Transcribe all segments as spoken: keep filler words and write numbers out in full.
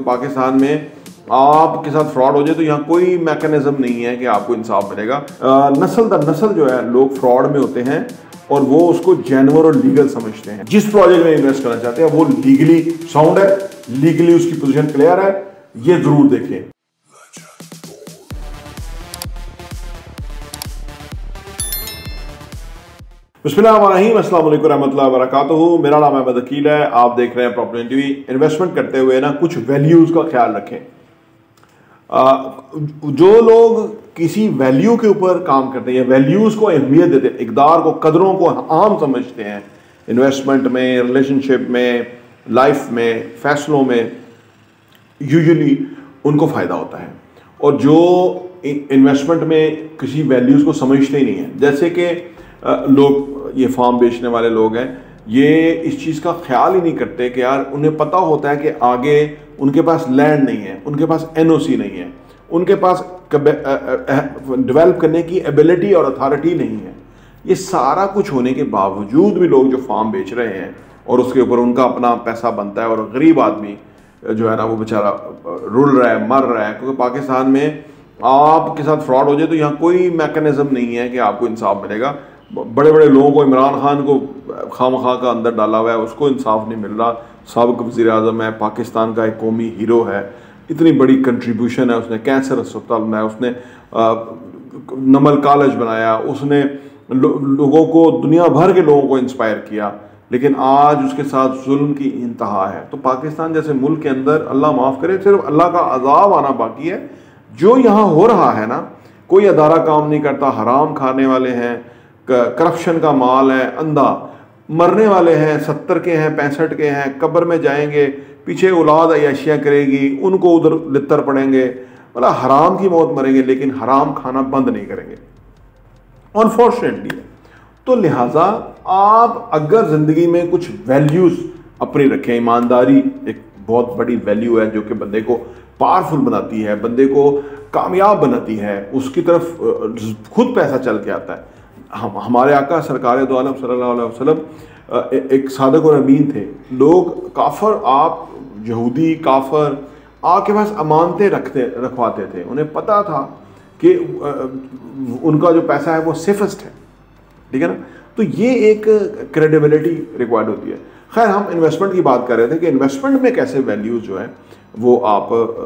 क्योंकि पाकिस्तान में आपके साथ फ्रॉड हो जाए तो यहाँ कोई मैकेनिज्म नहीं है कि आपको इंसाफ मिलेगा। नस्ल दर नस्ल जो है लोग फ्रॉड में होते हैं और वो उसको जेन्युइन और लीगल समझते हैं। जिस प्रोजेक्ट में इन्वेस्ट करना चाहते हैं वो लीगली साउंड है, लीगली उसकी पोजीशन क्लियर है, ये जरूर देखें। बिस्मिल्लाहिर्रहमानिर्रहीम, अस्सलाम वालेकुम रहमतुल्लाहि व बरकातुहू। मेरा नाम अहमद अकील है, आप देख रहे हैं प्रॉपर्टी टीवी। इन्वेस्टमेंट करते हुए ना कुछ वैल्यूज का ख्याल रखें। आ, जो लोग किसी वैल्यू के ऊपर काम करते हैं, वैल्यूज को अहमियत देते हैं, इकदार को, कदरों को आम समझते हैं, इन्वेस्टमेंट में, रिलेशनशिप में, लाइफ में, फैसलों में, यूजुअली उनको फ़ायदा होता है। और जो इन्वेस्टमेंट में किसी वैल्यूज़ को समझते ही नहीं है, जैसे कि लोग ये फार्म बेचने वाले लोग हैं, ये इस चीज़ का ख्याल ही नहीं करते कि यार उन्हें पता होता है कि आगे उनके पास लैंड नहीं है, उनके पास एनओसी नहीं है, उनके पास डेवलप करने की एबिलिटी और अथॉरिटी नहीं है। ये सारा कुछ होने के बावजूद भी लोग जो फार्म बेच रहे हैं और उसके ऊपर उनका अपना पैसा बनता है और गरीब आदमी जो है ना वो बेचारा रुल रहा है, मर रहा है। क्योंकि पाकिस्तान में आपके साथ फ्रॉड हो जाए तो यहाँ कोई मैकेनिज्म नहीं है कि आपको इंसाफ मिलेगा। बड़े बड़े लोगों को, इमरान खान को खाम खा का अंदर डाला हुआ है, उसको इंसाफ नहीं मिल रहा। साबिक वज़ीर आज़म है, पाकिस्तान का एक कौमी हीरो है, इतनी बड़ी कंट्रीब्यूशन है, उसने कैंसर अस्पताल बनाया, उसने आ, नमल कॉलेज बनाया, उसने लो, लोगों को, दुनिया भर के लोगों को इंस्पायर किया, लेकिन आज उसके साथ जुल्म की इंतहा है। तो पाकिस्तान जैसे मुल्क के अंदर, अल्लाह माफ़ करे, सिर्फ अल्लाह का अजाब आना बाकी है। जो यहाँ हो रहा है ना, कोई अदारा काम नहीं करता, हराम खाने वाले हैं, करप्शन का माल है, अंधा मरने वाले हैं, सत्तर के हैं, पैंसठ के हैं, कब्र में जाएंगे, पीछे औलाद अय्याशियाँ करेगी, उनको उधर लित्तर पड़ेंगे, मतलब हराम की मौत मरेंगे, लेकिन हराम खाना बंद नहीं करेंगे, अनफॉर्चुनेटली। तो लिहाजा आप अगर ज़िंदगी में कुछ वैल्यूज़ अपनी रखें, ईमानदारी एक बहुत बड़ी वैल्यू है जो कि बंदे को पावरफुल बनाती है, बंदे को कामयाब बनाती है, उसकी तरफ खुद पैसा चल के आता है। हम हमारे आका सरकार दो आलम सल्लल्लाहु अलैहि वसल्लम एक सादक और अमीन थे। लोग काफर, आप यहूदी काफर आपके पास अमानतें रखते रखवाते थे, उन्हें पता था कि उनका जो पैसा है वो सेफेस्ट है, ठीक है ना। तो ये एक क्रेडिबिलिटी रिक्वायर्ड होती है। खैर, हम इन्वेस्टमेंट की बात कर रहे थे कि इन्वेस्टमेंट में कैसे वैल्यूज़ जो है वो आप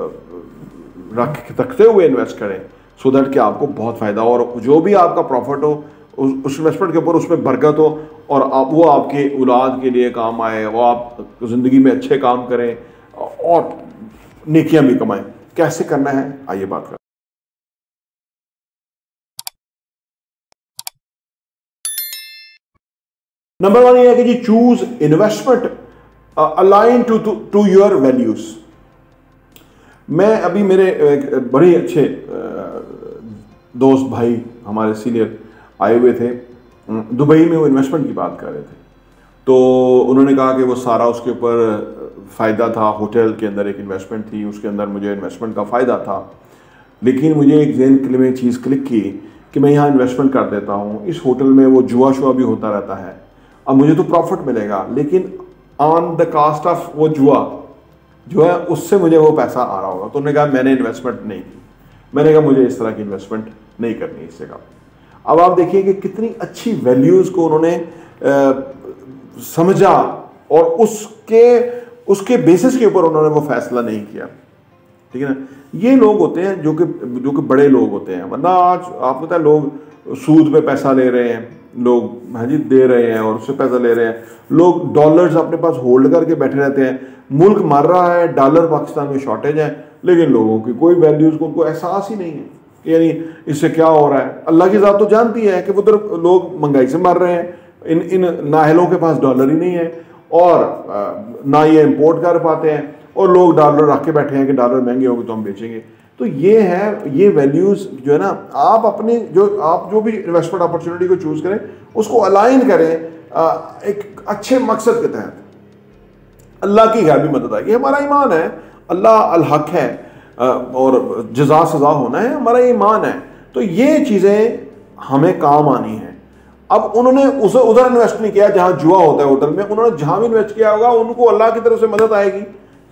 रख रखते हुए इन्वेस्ट करें, सो दैट कि आपको बहुत फ़ायदा हो और जो भी आपका प्रॉफिट हो उस इन्वेस्टमेंट के ऊपर उसमें बरकत हो और आप वो आपके औलाद के लिए काम आए, वो आप ज़िंदगी में अच्छे काम करें और नेकियां भी कमाएं। कैसे करना है, आइए बात करें। नंबर वन ये है कि जी choose investment align to to your values. मैं अभी मेरे बड़े अच्छे दोस्त भाई हमारे सीनियर आए हुए थे दुबई में, वो इन्वेस्टमेंट की बात कर रहे थे। तो उन्होंने कहा कि वो सारा उसके ऊपर फ़ायदा था, होटल के अंदर एक इन्वेस्टमेंट थी, उसके अंदर मुझे इन्वेस्टमेंट का फ़ायदा था, लेकिन मुझे एक जहन में चीज़ क्लिक की कि मैं यहाँ इन्वेस्टमेंट कर देता हूँ, इस होटल में वो जुआ शुआ भी होता रहता है, अब मुझे तो प्रॉफिट मिलेगा, लेकिन ऑन द कास्ट ऑफ वो जुआ जो है उससे मुझे वो पैसा आ रहा होगा। तो उन्होंने कहा मैंने इन्वेस्टमेंट नहीं की। मैंने कहा मुझे इस तरह की इन्वेस्टमेंट नहीं करनी इससे कहा। अब आप देखिए कि कितनी अच्छी वैल्यूज़ को उन्होंने आ, समझा और उसके उसके बेसिस के ऊपर उन्होंने वो फैसला नहीं किया, ठीक है ना। ये लोग होते हैं जो कि जो कि बड़े लोग होते हैं, वरना आज आपको पता है लोग सूद पे पैसा ले रहे हैं, लोग हाँ जी दे रहे हैं और उससे पैसा ले रहे हैं, लोग डॉलर्स अपने पास होल्ड करके बैठे रहते हैं। मुल्क मर रहा है, डॉलर पाकिस्तान में शॉर्टेज है, लेकिन लोगों की कोई वैल्यूज़ को उनको एहसास ही नहीं है, यानी इससे क्या हो रहा है। अल्लाह की ज़ात तो जानती है कि उधर लोग महंगाई से मर रहे हैं, इन इन नाहलों के पास डॉलर ही नहीं है और ना ये इंपोर्ट कर पाते हैं, और लोग डॉलर रख के बैठे हैं कि डॉलर महंगे होंगे तो हम बेचेंगे। तो ये है, ये वैल्यूज़ जो है ना, आप अपनी जो आप जो भी इन्वेस्टमेंट अपॉर्चुनिटी को चूज़ करें उसको अलाइन करें एक अच्छे मकसद के तहत। अल्लाह की गैबी मदद आएगी, हमारा ईमान है, अल्लाह अल हक है और जज़ा सज़ा होना है, हमारा ईमान है। तो ये चीज़ें हमें काम आनी हैं। अब उन्होंने उसे उधर इन्वेस्ट नहीं किया जहाँ जुआ होता है होटल में, उन्होंने जहाँ भी इन्वेस्ट किया होगा उनको अल्लाह की तरफ से मदद आएगी,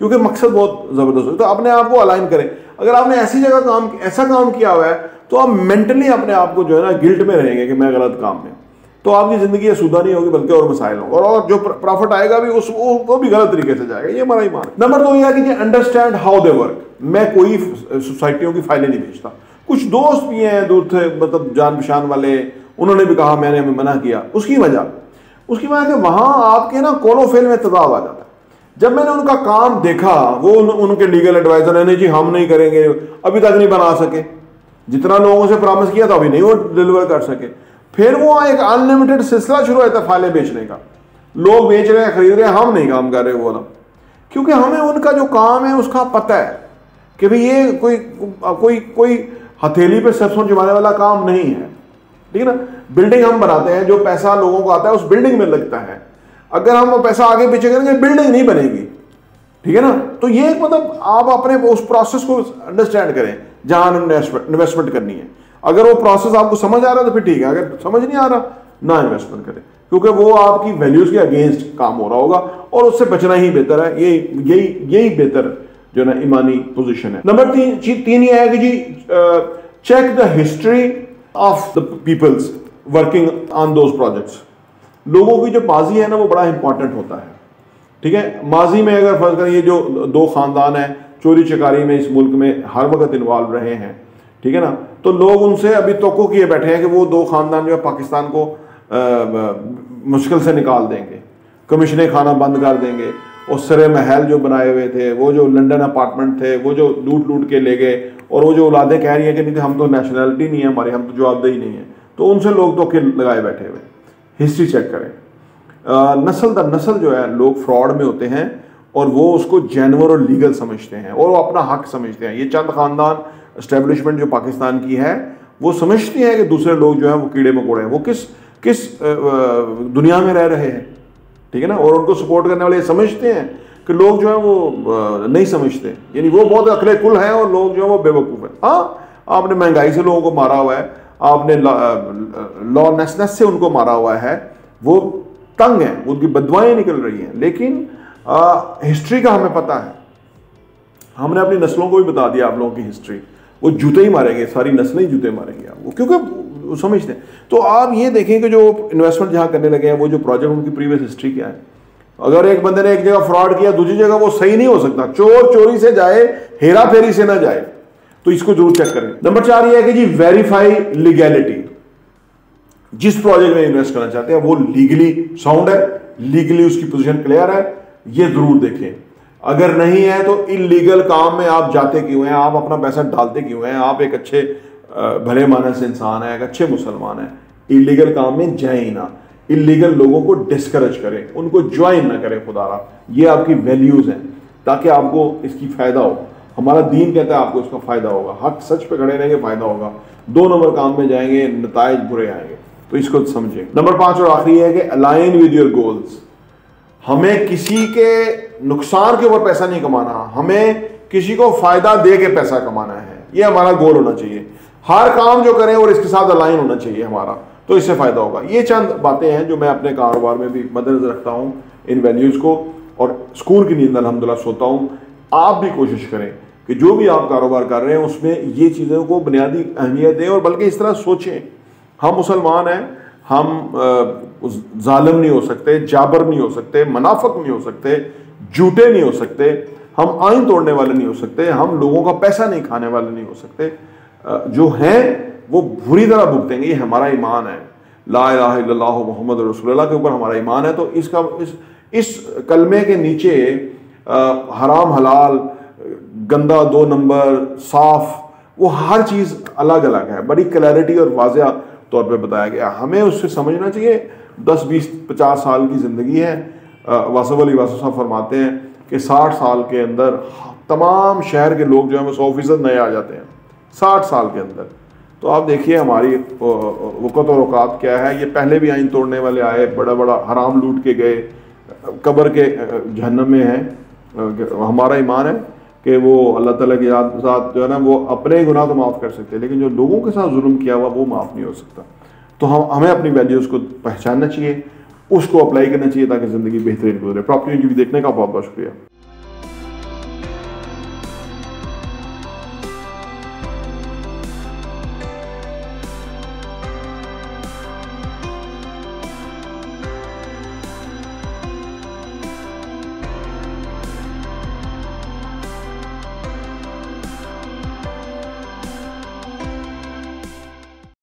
क्योंकि मकसद बहुत ज़बरदस्त हो। तो अपने आप को अलाइन करें। अगर आपने ऐसी जगह काम ऐसा काम किया हुआ है तो आप मेंटली अपने आप को जो है ना गिल्ट में रहेंगे कि मैं गलत काम में, तो आपकी ज़िंदगी असूदा नहीं होगी बल्कि और मसाइल होंगे, और, और जो प्रॉफिट आएगा भी उस वो, वो भी गलत तरीके से जाएगा। ये हमारा ईमान है। नंबर दो यह कि अंडरस्टैंड हाउ दे वर्क। मैं कोई सोसाइटियों की फाइलें नहीं भेजता। कुछ दोस्त भी हैं दूर थे, मतलब जान पहचान वाले, उन्होंने भी कहा, मैंने मना किया। उसकी वजह उसकी वजह कि वहाँ आपके ना कौलो फेल में तजाब आ जाता है। जब मैंने उनका काम देखा, वो उन, उनके लीगल एडवाइजर है, नहीं जी हम नहीं करेंगे, अभी तक नहीं बना सके, जितना लोगों से प्रॉमिस किया था अभी नहीं वो डिलीवर कर सके। फिर वो एक अनलिमिटेड सिलसिला शुरू होता है फाइलें बेचने का। लोग बेच रहे हैं, खरीद रहे हैं, हम नहीं काम कर रहे वो वाला, क्योंकि हमें उनका जो काम है उसका पता है कि भाई ये कोई कोई कोई हथेली पे सरसों जमाने वाला काम नहीं है, ठीक है ना। बिल्डिंग हम बनाते हैं, जो पैसा लोगों को आता है उस बिल्डिंग में लगता है। अगर हम वो पैसा आगे पीछे करेंगे बिल्डिंग नहीं बनेगी, ठीक है ना। तो ये एक मतलब आप अपने उस प्रोसेस को अंडरस्टैंड करें जहां इन्वेस्टमेंट करनी है। अगर वो प्रोसेस आपको समझ आ रहा है तो फिर ठीक है, अगर समझ नहीं आ रहा ना इन्वेस्टमेंट करें, क्योंकि वो आपकी वैल्यूज के अगेंस्ट काम हो रहा होगा और उससे बचना ही बेहतर है। यही यही यही बेहतर जो ना ईमानी पोजीशन है। नंबर तीन तीन ये है कि जी check the history of the peoples working on those projects. लोगों की जो माजी है ना वो बड़ा इंपॉर्टेंट होता है, ठीक है। माजी में अगर फर्ज करें ये जो दो खानदान है चोरी चकारी में इस मुल्क में हर वक्त इन्वॉल्व रहे हैं, ठीक है ना, तो लोग उनसे अभी तोको किए बैठे हैं कि वो दो खानदान जो है पाकिस्तान को मुश्किल से निकाल देंगे, कमीशनें खाना बंद कर देंगे, और सरे महल जो बनाए हुए थे, वो जो लंदन अपार्टमेंट थे, वो जो लूट लूट के ले गए, और वो जो औलादें कह रही हैं कि नहीं हम तो नेशनैलिटी नहीं है हमारी, हम तो जवाबदेही नहीं है, तो उनसे लोग धोखे लगाए बैठे हुए। हिस्ट्री चेक करें। आ, नस्ल दर नस्ल जो है लोग फ्रॉड में होते हैं और वो उसको जेन्युइन और लीगल समझते हैं और वो अपना हक समझते हैं। ये चंद खानदान एस्टेब्लिशमेंट जो पाकिस्तान की है वो समझती है कि दूसरे लोग जो है वो कीड़े मकोड़े हैं, वो किस किस दुनिया में रह रहे हैं, ठीक है ना। और उनको सपोर्ट करने वाले समझते हैं कि लोग जो है वो नहीं समझते, यानी वो बहुत अकले कुल हैं और लोग जो है वो बेवकूफ़ हैं। हाँ, आपने महंगाई से लोगों को मारा हुआ है, आपने लॉलेसनेस से उनको मारा हुआ है, वो तंग है, उनकी बदवाएं निकल रही हैं, लेकिन आ, हिस्ट्री का हमें पता है। हमने अपनी नस्लों को भी बता दिया आप लोगों की हिस्ट्री। वो जूते ही मारेंगे, सारी नस्लें ही जूते मारेंगे आपको, क्योंकि वो समझते हैं। तो आप ये देखें कि जो इन्वेस्टमेंट जहाँ करने लगे हैं वो जो प्रोजेक्ट उनकी प्रीवियस हिस्ट्री क्या है। अगर एक बंदे ने एक जगह फ्रॉड किया दूसरी जगह वो सही नहीं हो सकता। चोर चोरी से जाए, हेरा फेरी से ना जाए, तो इसको जरूर चेक करें। नंबर चार ये है कि जी वेरीफाई लीगैलिटी। जिस प्रोजेक्ट में इन्वेस्ट करना चाहते हैं वो लीगली साउंड है, लीगली उसकी पोजीशन क्लियर है, ये जरूर देखें। अगर नहीं है तो इलीगल काम में आप जाते क्यों हैं, आप अपना पैसा डालते क्यों हैं। आप एक अच्छे भले मानस इंसान है, एक अच्छे मुसलमान है, इलीगल काम में जाए ही ना। इलीगल लोगों को डिस्करेज करें, उनको ज्वाइन ना करें खुदारा। ये आपकी वैल्यूज हैं ताकि आपको इसकी फायदा हो। हमारा दीन कहता है आपको इसका फायदा होगा, हक सच पे खड़े रहेंगे फायदा होगा। दो नंबर काम में जाएंगे नताइज बुरे आएंगे, तो इसको समझें। नंबर पांच और आखिरी है कि अलाइन विद योर गोल्स। हमें किसी के नुकसान के ऊपर पैसा नहीं कमाना, हमें किसी को फायदा दे के पैसा कमाना है। ये हमारा गोल होना चाहिए। हर काम जो करें और इसके साथ अलाइन होना चाहिए हमारा, तो इससे फायदा होगा। ये चंद बातें हैं जो मैं अपने कारोबार में भी मद्देनजर रखता हूँ, इन वैल्यूज को, और सुकून की नींद अल्हम्दुलिल्लाह सोता हूँ। आप भी कोशिश करें कि जो भी आप कारोबार कर रहे हैं उसमें ये चीज़ों को बुनियादी अहमियत दें, और बल्कि इस तरह सोचें, हम मुसलमान हैं, हम जालिम नहीं हो सकते, जाबर नहीं हो सकते, मुनाफिक नहीं हो सकते, झूठे नहीं हो सकते, हम आइन तोड़ने वाले नहीं हो सकते, हम लोगों का पैसा नहीं खाने वाले नहीं हो सकते। जो हैं वो बुरी तरह भुगतेंगे। ये हमारा ईमान है, ला इलाहा इल्लल्लाह मुहम्मद रसूलुल्लाह के ऊपर हमारा ईमान है। तो इसका इस इस कलमे के नीचे आ, हराम हलाल, गंदा दो नंबर, साफ, वो हर चीज़ अलग अलग है, बड़ी क्लैरिटी और वाज़ेह तौर पे बताया गया। हमें उससे समझना चाहिए। दस बीस पचास साल की ज़िंदगी है। वासफ अली वासफ साहब फरमाते हैं कि साठ साल के अंदर तमाम शहर के लोग जो हैं वो सौ फीसद नए आ जाते हैं साठ साल के अंदर। तो आप देखिए हमारी वक़्त और औकात क्या है। ये पहले भी आइन तोड़ने वाले आए, बड़ा बड़ा हराम लूट के गए, कब्र के जहन्नम में हैं। हमारा ईमान है कि वो अल्लाह ताला के साथ जो है ना वो अपने गुनाह तो माफ़ कर सकते हैं, लेकिन जो लोगों के साथ जुल्म किया हुआ वो माफ़ नहीं हो सकता। तो हम हमें अपनी वैल्यूज़ को पहचानना चाहिए, उसको अप्लाई करना चाहिए ताकि ज़िंदगी बेहतरीन गुजरे। प्रॉपर्टी टीवी देखने का बहुत बहुत शुक्रिया।